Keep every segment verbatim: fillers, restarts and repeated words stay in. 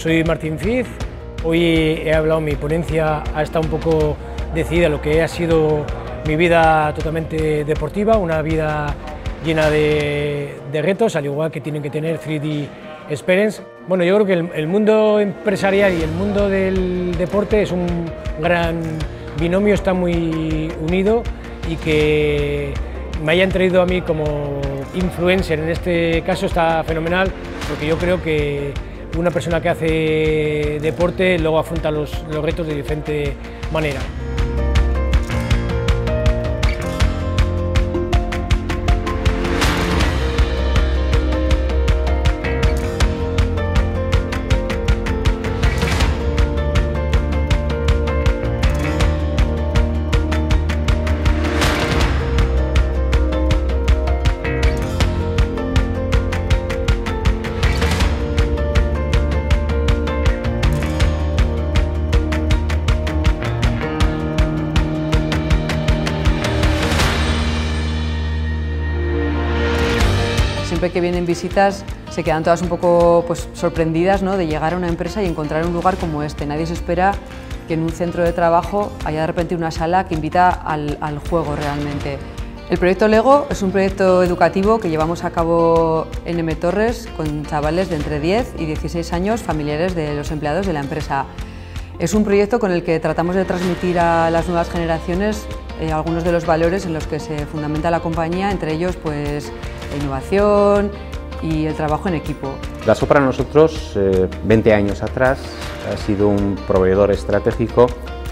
soy Martín Fiz. Hoy he hablado, mi ponencia ha estado un poco decidida a lo que ha sido mi vida totalmente deportiva, una vida llena de, de retos, al igual que tienen que tener tres D Experience. Bueno, yo creo que el, el mundo empresarial y el mundo del deporte es un gran binomio, está muy unido, y que me hayan traído a mí como influencer en este caso está fenomenal, porque yo creo que una persona que hace deporte luego afronta los, los retos de diferente manera. Siempre que vienen visitas se quedan todas un poco pues, sorprendidas, ¿no?, de llegar a una empresa y encontrar un lugar como este. Nadie se espera que en un centro de trabajo haya de repente una sala que invita al, al juego realmente. El proyecto Lego es un proyecto educativo que llevamos a cabo en M Torres con chavales de entre diez y dieciséis años, familiares de los empleados de la empresa. Es un proyecto con el que tratamos de transmitir a las nuevas generaciones eh, algunos de los valores en los que se fundamenta la compañía, entre ellos pues, la innovación y el trabajo en equipo. Dassault para nosotros, eh, veinte años atrás, ha sido un proveedor estratégico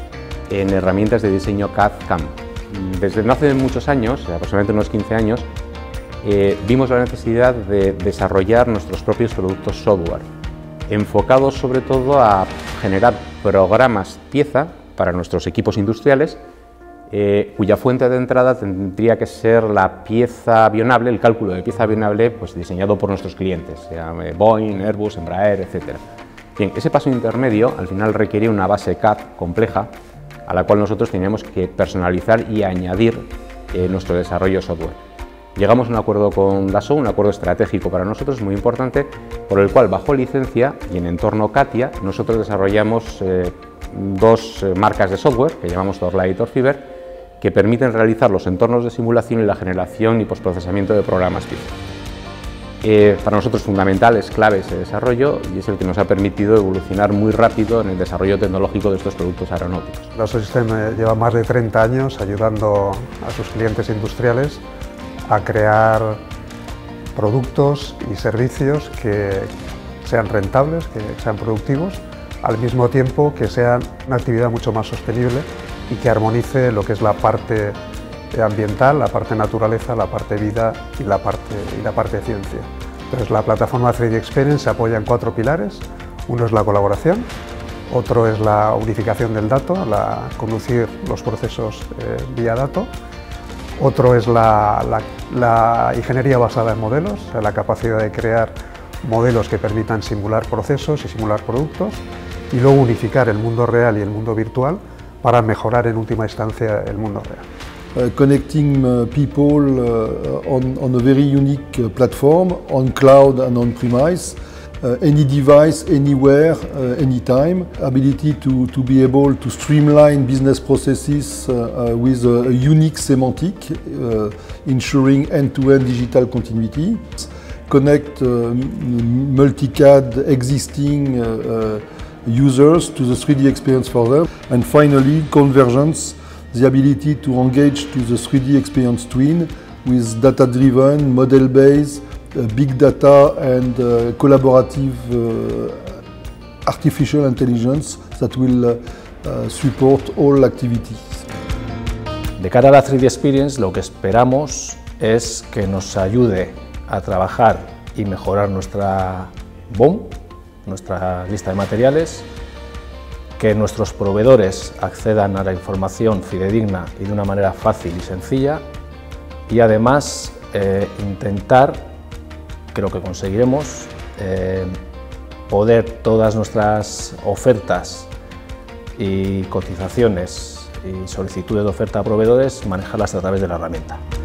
en herramientas de diseño C A D C A M. Desde no hace muchos años, aproximadamente unos quince años, eh, vimos la necesidad de desarrollar nuestros propios productos software, enfocados sobre todo a generar programas pieza para nuestros equipos industriales, Eh, cuya fuente de entrada tendría que ser la pieza avionable, el cálculo de pieza avionable pues, diseñado por nuestros clientes, sea Boeing, Airbus, Embraer, etcétera. Bien, ese paso intermedio al final requería una base C A D compleja a la cual nosotros teníamos que personalizar y añadir eh, nuestro desarrollo software. Llegamos a un acuerdo con Dassault, un acuerdo estratégico para nosotros muy importante, por el cual bajo licencia y en entorno CATIA nosotros desarrollamos eh, dos eh, marcas de software que llamamos Torlight y Torfiber, que permiten realizar los entornos de simulación y la generación y postprocesamiento de programas pieza. Eh, para nosotros fundamental, es clave ese desarrollo y es el que nos ha permitido evolucionar muy rápido en el desarrollo tecnológico de estos productos aeronáuticos. Dassault Systèmes lleva más de treinta años ayudando a sus clientes industriales a crear productos y servicios que sean rentables, que sean productivos, al mismo tiempo que sean una actividad mucho más sostenible y que armonice lo que es la parte ambiental, la parte naturaleza, la parte vida y la parte, y la parte ciencia. Entonces, la plataforma tres D Experience se apoya en cuatro pilares. Uno es la colaboración, otro es la unificación del dato, la, conducir los procesos eh, vía dato. Otro es la, la, la ingeniería basada en modelos, o sea, la capacidad de crear modelos que permitan simular procesos y simular productos. Y luego unificar el mundo real y el mundo virtual para mejorar en última instancia el mundo real. Uh, connecting uh, people uh, on, on a very unique uh, platform, on cloud and on premise, uh, any device, anywhere, uh, anytime, ability to, to be able to streamline business processes uh, uh, with a, a unique semantic, uh, ensuring end-to-end digital continuity, connect uh, multi-C A D existing uh, uh, users to the three D experience for them, and finally convergence, the ability to engage to the three D experience twin with data-driven, model-based, uh, big data and uh, collaborative uh, artificial intelligence that will uh, uh, support all activities. De cara a la tres D Experience, lo que esperamos es que nos ayude a trabajar y mejorar nuestra B O M, nuestra lista de materiales, que nuestros proveedores accedan a la información fidedigna y de una manera fácil y sencilla, y además eh, intentar, creo que conseguiremos, eh, poder todas nuestras ofertas y cotizaciones y solicitudes de oferta a proveedores manejarlas a través de la herramienta.